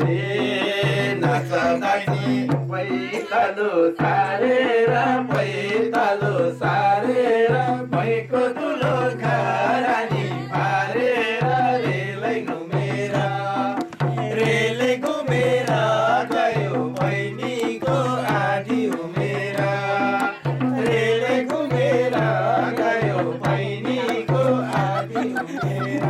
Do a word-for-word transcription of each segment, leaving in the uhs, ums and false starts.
ए नाच्दाखेरि पैतालो सारेर पैतालो सारेर भैको दुलो खरानी पारेर रेलै घुमेर रेलै घुमेर गयो बहिनीको आधी उमेर रेलै घुमेर गयो बहिनीको आधी उमेर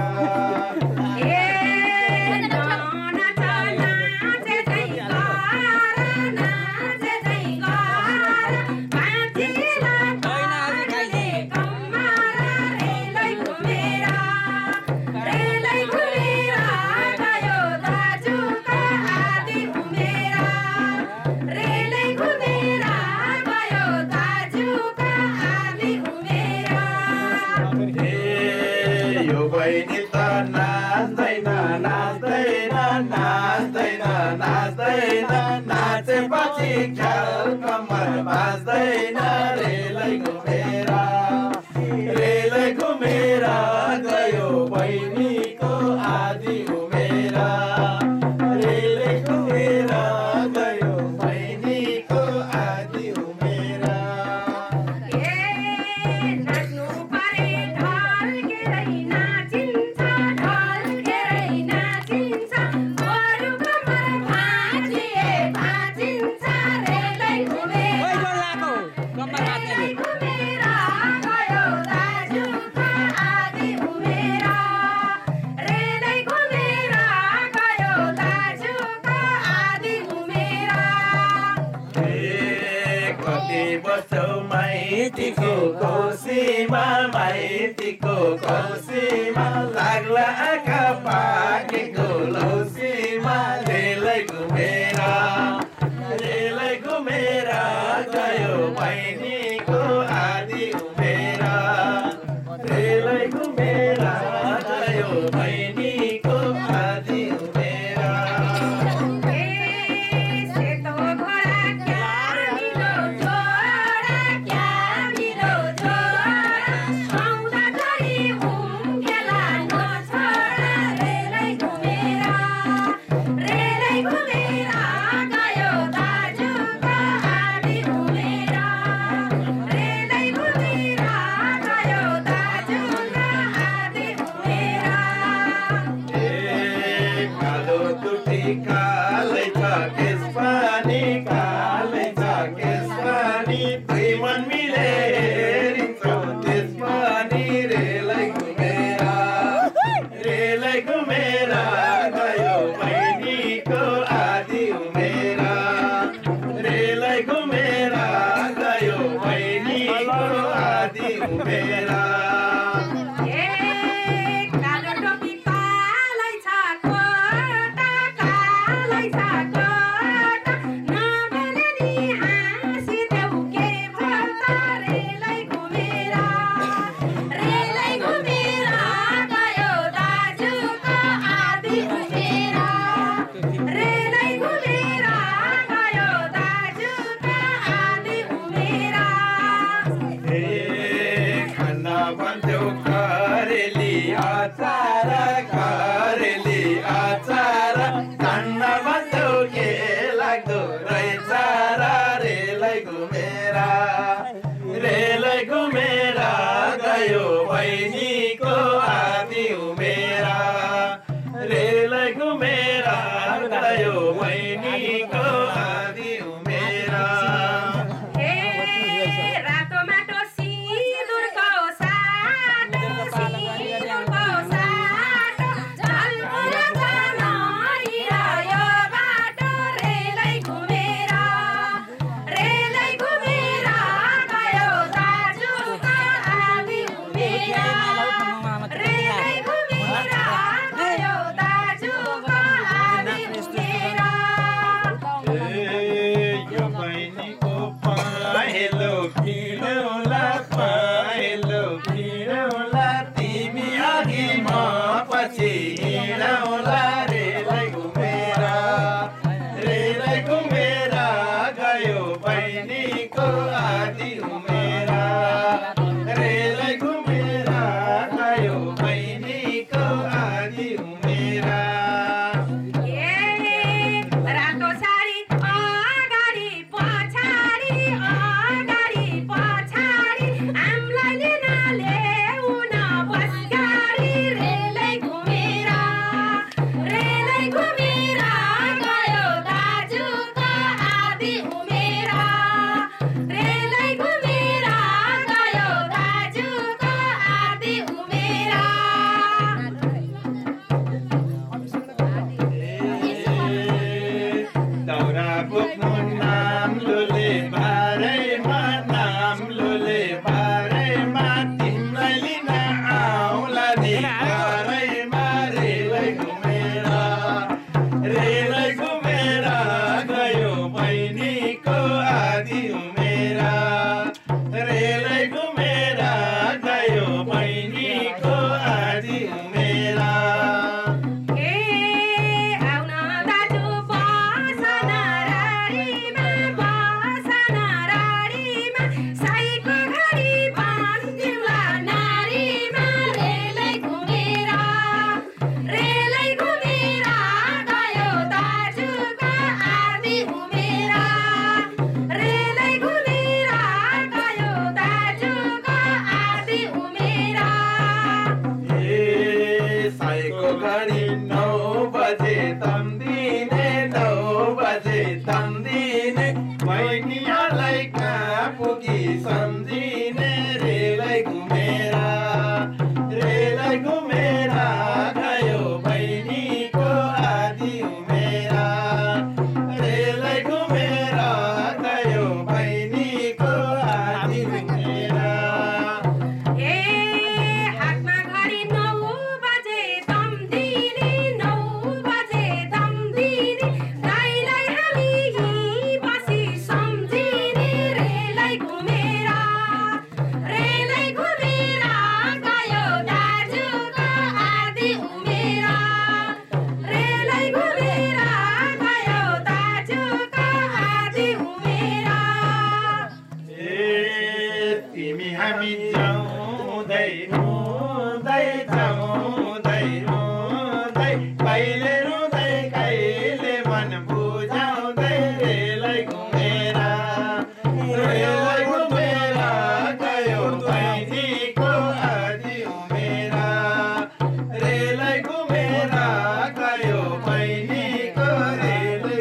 बहिनी त नाच्दैन नाच्दैन नाच्दैन नाच्दैन नाचेपछि ख्याल कम्मर बाँच्दैन रेलै घुमेर रेलै घुमेर गयो बहिनीको आधी उमेर रेलै घुमेर गयो बहिनीको आधी उमेर बस्छौ माइतीको कौसीमा माइतीको कौसीमा लाग्ला आँखा पाकेको लौसीमा रेलै घुमेर रेलै घुमेर गयो बहिनीको आधी उमेर रेलै घुमेर गयो बहिनीको आधी उमेर कालै छ केस पानी कालै छ केस पानी दुई मन मिले हेरिन्छौ त्यस पानी रेलै घुमेर रेलै घुमेर गयो बहिनीको आधी उमेर रेलै घुमेर गयो बहिनीको आधी उमेर भन्थ्यौ करेली अचार करेली अचार खान्न भन्थ्यौ के लाग्दो रहेछ रेलै घुमेर रेलै घुमेर गयो बहिनीको आधी उमेर रेलै घुमेर गयो बहिनीको आधी उमेर नौ बजे तम्दिने नौ बजे तम्दिने बहिनीहरूलाई कहाँ पुगी सम्झिने रेलै घुमेर रेलै घुमेर गयो बहिनीको आधी उमेर रेलै घुमेर गयो बहिनीको आधी उमेर तिमी हामी जाउँदै रुँदै जाउँदै रुँदै कहिले रुँदै कहिले मन बुझाउँदै रेलै घुमेर रेलै घुमेर गयो बहिनीको आधी उमेर रेलै घुमेर गयो बहिनीको रेलै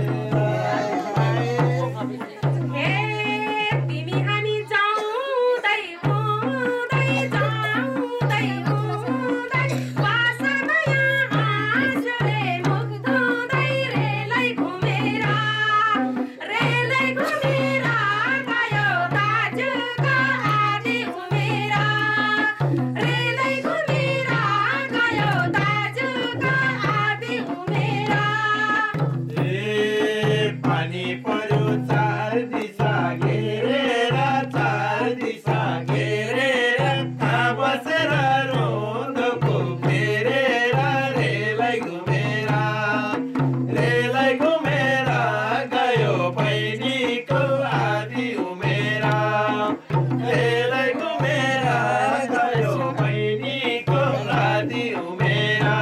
पानी पर्यो चार दिशा घेरेर चार दिशा घेरेर कहाँ बसेर रोँदोको फेरेर रेलै घुमेर रेलै घुमेर गयो बहिनीको आधी उमेर रेलै घुमेर गयो बहिनीको आधी उमेर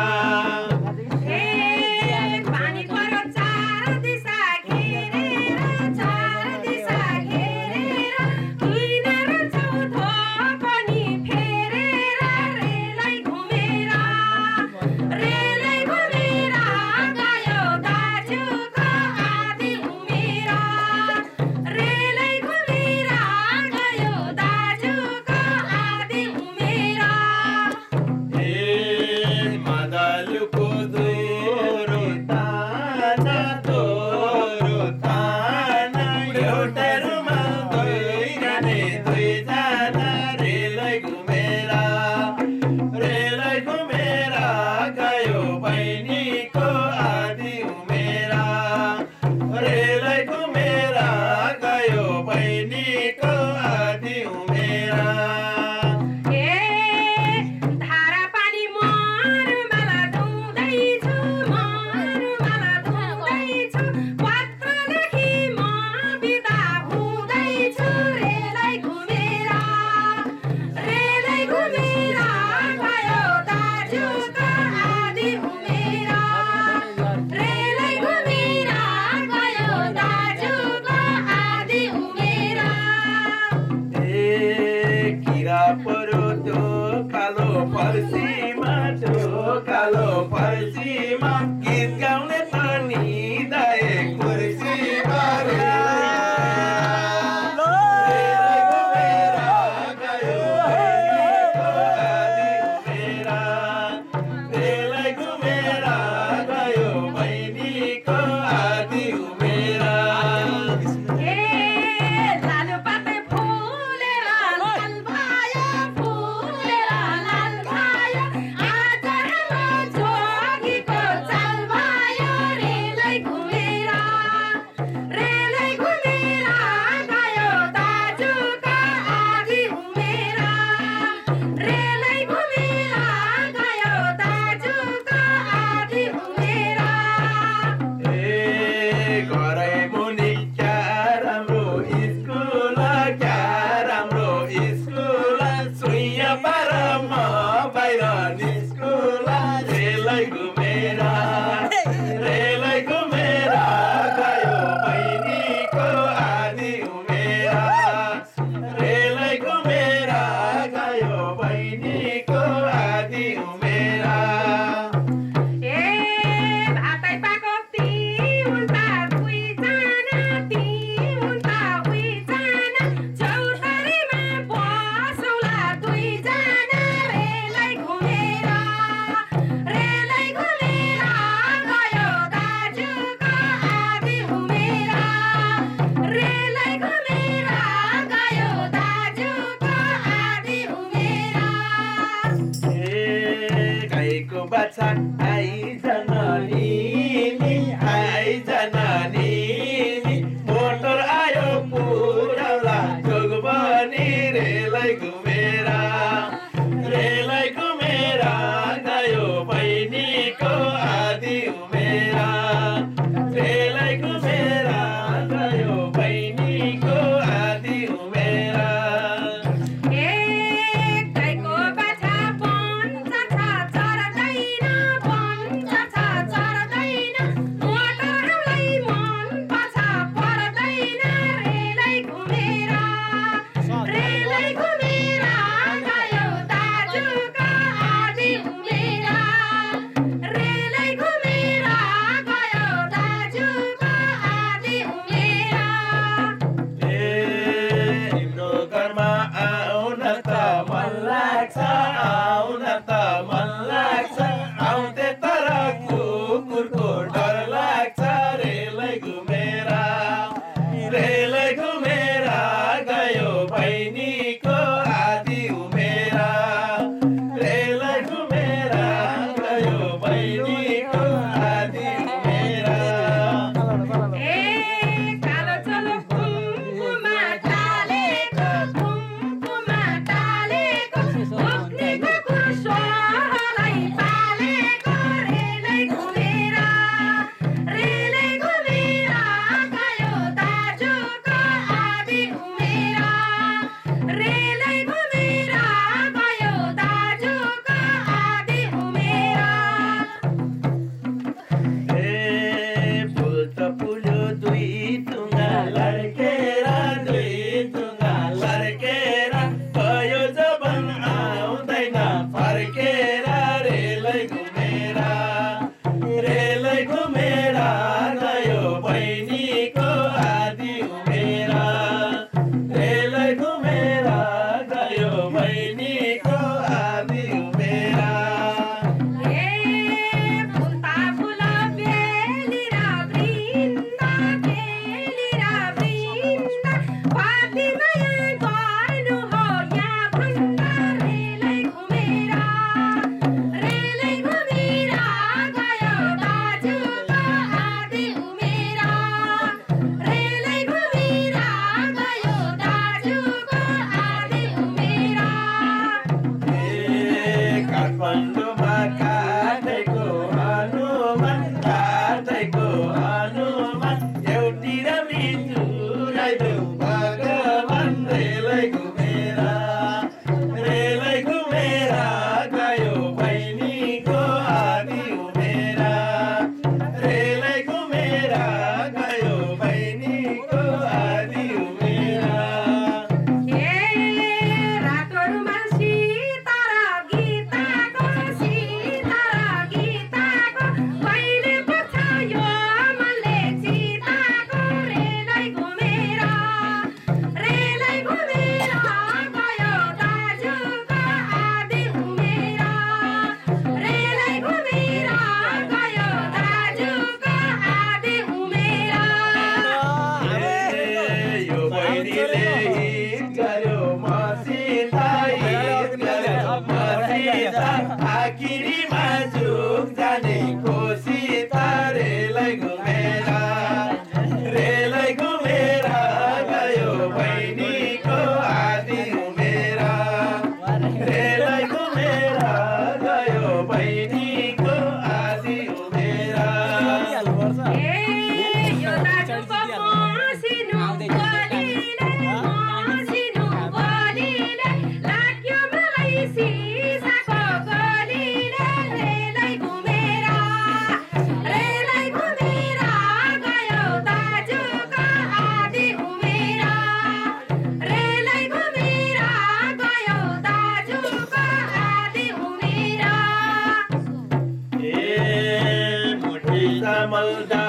मदलुको दोरो ताना दोरो ताना एउटा रुमाल धोइरहने दुईजना रेलै घुमेर रेलै घुमेर गयो बहिनीको आधी उमेर रेलै घुमेर गयो बहिनीको आधी उमेर परो त्यो कालो फर्सीमा त्यो कालो फर्सीमा गीत गाउने पनि दाए कुर्सीमा रेलै घुमेर गयो बहिनीको आधी उमेर Bye. मलदा